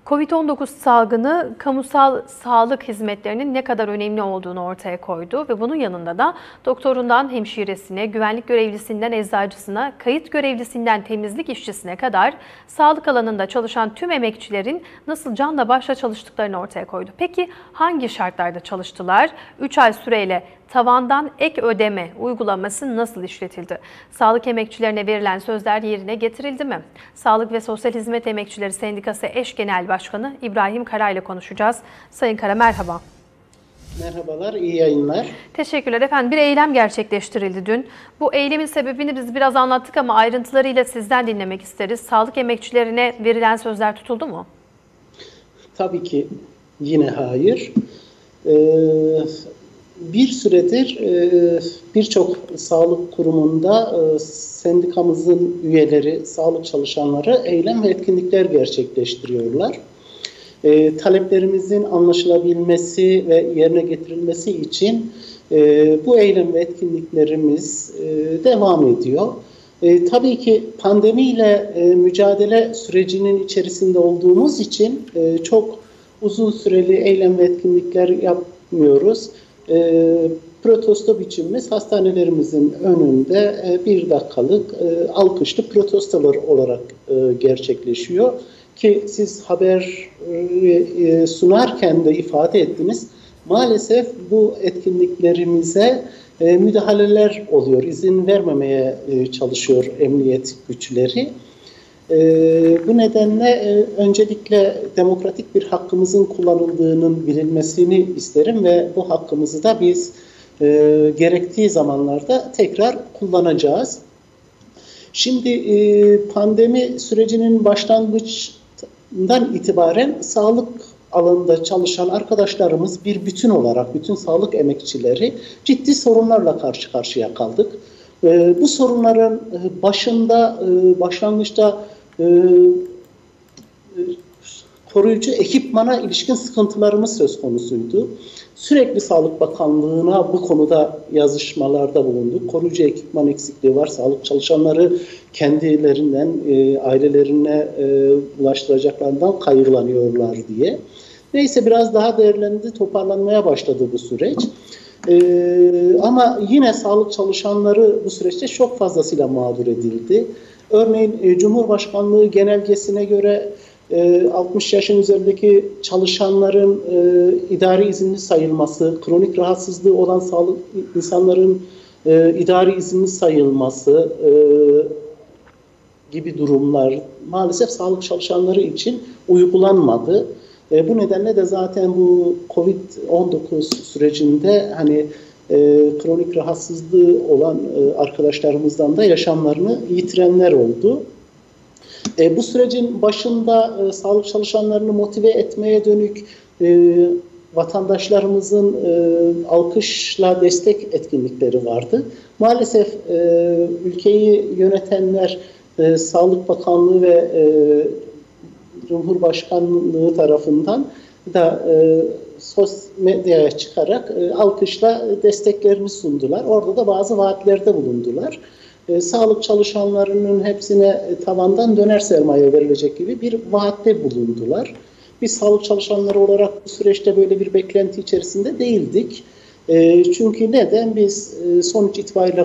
Covid-19 salgını kamusal sağlık hizmetlerinin ne kadar önemli olduğunu ortaya koydu ve bunun yanında da doktorundan hemşiresine, güvenlik görevlisinden eczacısına, kayıt görevlisinden temizlik işçisine kadar sağlık alanında çalışan tüm emekçilerin nasıl canla başla çalıştıklarını ortaya koydu. Peki hangi şartlarda çalıştılar? 3 ay süreyle tavandan ek ödeme uygulaması nasıl işletildi? Sağlık emekçilerine verilen sözler yerine getirildi mi? Sağlık ve Sosyal Hizmet Emekçileri Sendikası Eş Genel Başkanı İbrahim Kara ile konuşacağız. Sayın Kara, merhaba. Merhabalar, iyi yayınlar. Teşekkürler efendim. Bir eylem gerçekleştirildi dün. Bu eylemin sebebini biz biraz anlattık ama ayrıntılarıyla sizden dinlemek isteriz. Sağlık emekçilerine verilen sözler tutuldu mu? Tabii ki yine hayır. Bir süredir birçok sağlık kurumunda sendikamızın üyeleri, sağlık çalışanları eylem ve etkinlikler gerçekleştiriyorlar. Taleplerimizin anlaşılabilmesi ve yerine getirilmesi için bu eylem ve etkinliklerimiz devam ediyor. Tabii ki pandemiyle mücadele sürecinin içerisinde olduğumuz için çok uzun süreli eylem ve etkinlikler yapmıyoruz. Protesto biçimimiz hastanelerimizin önünde 1 dakikalık alkışlı protestolar olarak gerçekleşiyor. Ki siz haber sunarken de ifade ettiniz. Maalesef bu etkinliklerimize müdahaleler oluyor. İzin vermemeye çalışıyor emniyet güçleri. Bu nedenle öncelikle demokratik bir hakkımızın kullanıldığının bilinmesini isterim ve bu hakkımızı da biz gerektiği zamanlarda tekrar kullanacağız. Şimdi pandemi sürecinin başlangıcından itibaren sağlık alanında çalışan arkadaşlarımız bir bütün olarak, bütün sağlık emekçileri ciddi sorunlarla karşı karşıya kaldık. Bu sorunların başlangıçta koruyucu ekipmana ilişkin sıkıntılarımız söz konusuydu. Sürekli Sağlık Bakanlığı'na bu konuda yazışmalarda bulunduk. Koruyucu ekipman eksikliği var. Sağlık çalışanları kendilerinden, ailelerine ulaştıracaklarından hayırlanıyorlar diye. Neyse biraz daha değerlendi, toparlanmaya başladı bu süreç. Ama yine sağlık çalışanları bu süreçte çok fazlasıyla mağdur edildi. Örneğin Cumhurbaşkanlığı genelgesine göre 60 yaşın üzerindeki çalışanların idari izinli sayılması, kronik rahatsızlığı olan sağlık insanların idari izinli sayılması gibi durumlar maalesef sağlık çalışanları için uygulanmadı. Bu nedenle de zaten bu Covid-19 sürecinde hani kronik rahatsızlığı olan arkadaşlarımızdan da yaşamlarını yitirenler oldu. Bu sürecin başında sağlık çalışanlarını motive etmeye dönük vatandaşlarımızın alkışla destek etkinlikleri vardı. Maalesef ülkeyi yönetenler Sağlık Bakanlığı ve Cumhurbaşkanlığı tarafından da sosyal medyaya çıkarak alkışla desteklerini sundular. Orada da bazı vaatlerde bulundular. Sağlık çalışanlarının hepsine tavandan döner sermaye verilecek gibi bir vaatte bulundular. Biz sağlık çalışanları olarak bu süreçte böyle bir beklenti içerisinde değildik. Çünkü neden? Biz sonuç itibariyle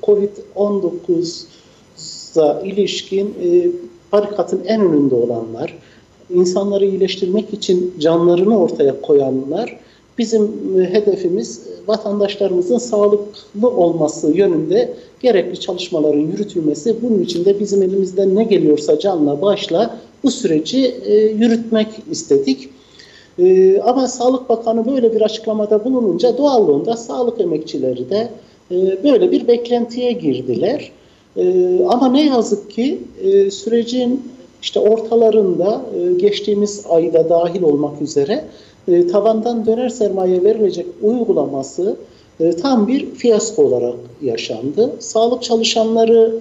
Covid-19'a ilişkin barikatın en önünde olanlar, insanları iyileştirmek için canlarını ortaya koyanlar, bizim hedefimiz vatandaşlarımızın sağlıklı olması yönünde gerekli çalışmaların yürütülmesi. Bunun için de bizim elimizden ne geliyorsa canla başla bu süreci yürütmek istedik. Ama Sağlık Bakanı böyle bir açıklamada bulununca doğallığında sağlık emekçileri de böyle bir beklentiye girdiler. Ama ne yazık ki sürecin işte ortalarında geçtiğimiz ayda dahil olmak üzere tavandan döner sermaye verilecek uygulaması tam bir fiyasko olarak yaşandı. Sağlık çalışanları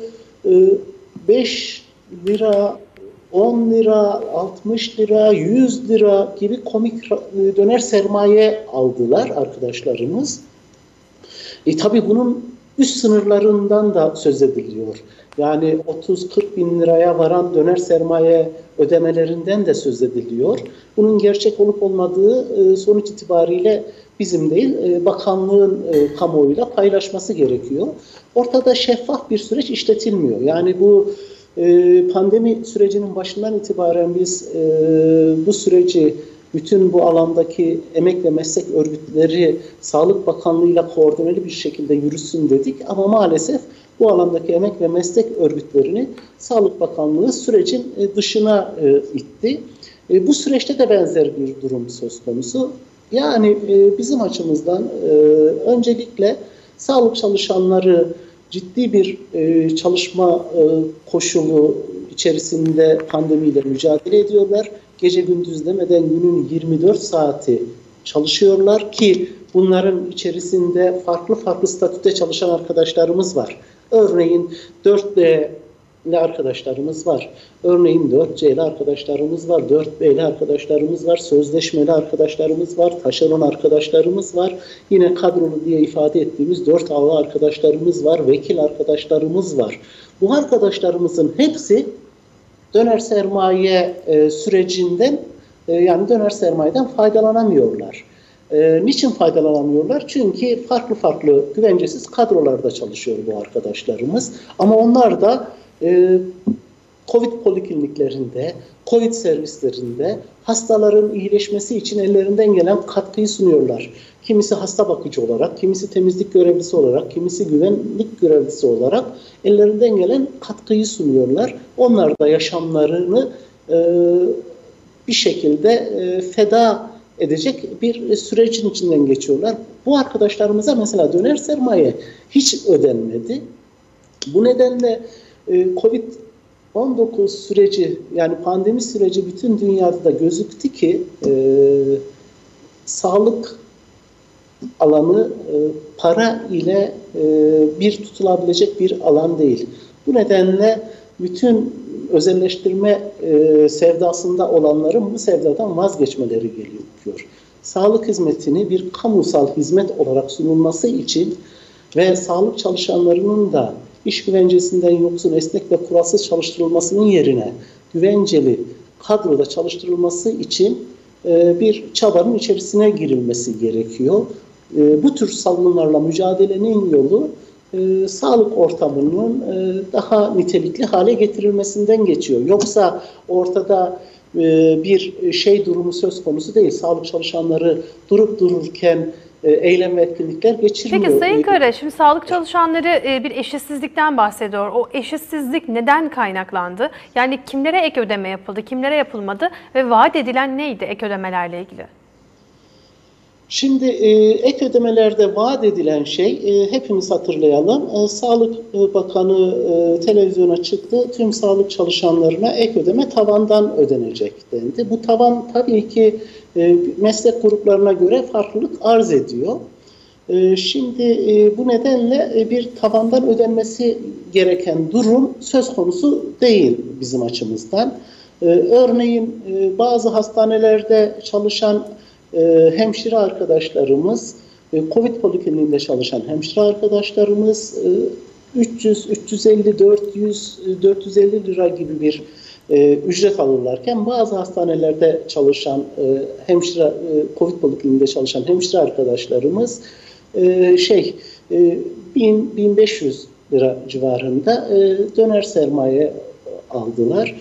5 lira, 10 lira, 60 lira, 100 lira gibi komik döner sermaye aldılar arkadaşlarımız. Tabii bunun üst sınırlarından da söz ediliyor. Yani 30-40 bin liraya varan döner sermaye ödemelerinden de söz ediliyor. Bunun gerçek olup olmadığı sonuç itibariyle bizim değil, bakanlığın kamuoyuyla paylaşması gerekiyor. Ortada şeffaf bir süreç işletilmiyor. Yani bu pandemi sürecinin başından itibaren biz bu süreci bütün bu alandaki emek ve meslek örgütleri Sağlık Bakanlığı'yla koordineli bir şekilde yürüsün dedik. Ama maalesef bu alandaki emek ve meslek örgütlerini Sağlık Bakanlığı sürecin dışına itti. Bu süreçte de benzer bir durum söz konusu. Yani bizim açımızdan öncelikle sağlık çalışanları ciddi bir çalışma koşulu içerisinde pandemiyle mücadele ediyorlar. Gece gündüz demeden günün 24 saati çalışıyorlar ki bunların içerisinde farklı farklı statüde çalışan arkadaşlarımız var. Örneğin 4D'li arkadaşlarımız var. Örneğin 4C'li arkadaşlarımız var. 4B'li arkadaşlarımız var. Sözleşmeli arkadaşlarımız var. Taşeron arkadaşlarımız var. Yine kadrolu diye ifade ettiğimiz 4A'lı arkadaşlarımız var. Vekil arkadaşlarımız var. Bu arkadaşlarımızın hepsi döner sermaye sürecinden yani döner sermayeden faydalanamıyorlar. Niçin faydalanamıyorlar? Çünkü farklı farklı güvencesiz kadrolarda çalışıyor bu arkadaşlarımız. Ama onlar da Covid polikliniklerinde, Covid servislerinde hastaların iyileşmesi için ellerinden gelen katkıyı sunuyorlar. Kimisi hasta bakıcı olarak, kimisi temizlik görevlisi olarak, kimisi güvenlik görevlisi olarak ellerinden gelen katkıyı sunuyorlar. Onlar da yaşamlarını bir şekilde feda edecek bir sürecin içinden geçiyorlar. Bu arkadaşlarımıza mesela döner sermaye hiç ödenmedi. Bu nedenle Covid-19 süreci yani pandemi süreci bütün dünyada da gözüktü ki sağlık alanı para ile bir tutulabilecek bir alan değil. Bu nedenle bütün özelleştirme sevdasında olanların bu sevdadan vazgeçmeleri gerekiyor. Sağlık hizmetini bir kamusal hizmet olarak sunulması için ve sağlık çalışanlarının da iş güvencesinden yoksun, esnek ve kuralsız çalıştırılmasının yerine güvenceli kadroda çalıştırılması için bir çabanın içerisine girilmesi gerekiyor. Bu tür salgınlarla mücadelenin yolu sağlık ortamının daha nitelikli hale getirilmesinden geçiyor. Yoksa ortada bir şey durumu söz konusu değil. Sağlık çalışanları durup dururken eylem ve etkinlikler geçirmiyor. Peki Sayın Kara, şimdi sağlık çalışanları bir eşitsizlikten bahsediyor. O eşitsizlik neden kaynaklandı? Yani kimlere ek ödeme yapıldı, kimlere yapılmadı ve vaat edilen neydi ek ödemelerle ilgili? Şimdi ek ödemelerde vaat edilen şey hepimiz hatırlayalım. Sağlık Bakanı televizyona çıktı. Tüm sağlık çalışanlarına ek ödeme tavandan ödenecek dendi. Bu tavan tabii ki meslek gruplarına göre farklılık arz ediyor. Şimdi bu nedenle bir tavandan ödenmesi gereken durum söz konusu değil bizim açımızdan. Örneğin bazı hastanelerde çalışan hemşire arkadaşlarımız, Covid polikliniğinde çalışan hemşire arkadaşlarımız 300, 350, 400, 450 lira gibi bir ücret alırlarken bazı hastanelerde çalışan hemşire, Covid polikliniğinde çalışan hemşire arkadaşlarımız 1000-1500 lira civarında döner sermaye aldılar.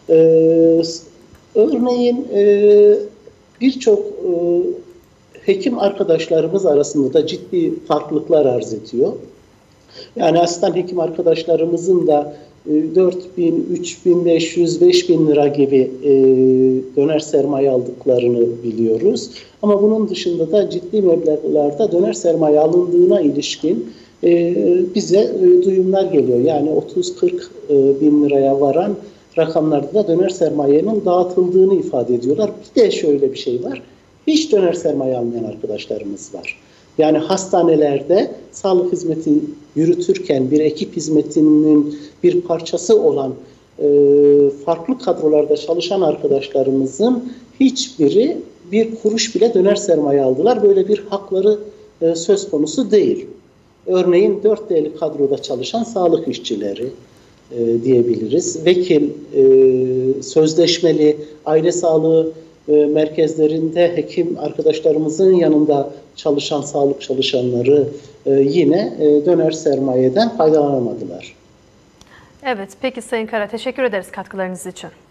Örneğin birçok hekim arkadaşlarımız arasında da ciddi farklılıklar arz ediyor. Yani asistan hekim arkadaşlarımızın da 4000, 3500, 5000 lira gibi döner sermaye aldıklarını biliyoruz. Ama bunun dışında da ciddi meblağlarda döner sermaye alındığına ilişkin bize duyumlar geliyor. Yani 30-40 bin liraya varan rakamlarda da döner sermayenin dağıtıldığını ifade ediyorlar. Bir de şöyle bir şey var. Hiç döner sermaye almayan arkadaşlarımız var. Yani hastanelerde sağlık hizmeti yürütürken bir ekip hizmetinin bir parçası olan farklı kadrolarda çalışan arkadaşlarımızın hiçbiri bir kuruş bile döner sermaye aldılar. Böyle bir hakları söz konusu değil. Örneğin 4D'li kadroda çalışan sağlık işçileri diyebiliriz. Vekil, sözleşmeli, aile sağlığı merkezlerinde hekim arkadaşlarımızın yanında çalışan sağlık çalışanları yine döner sermayeden faydalanamadılar. Evet, peki Sayın Kara, teşekkür ederiz katkılarınız için.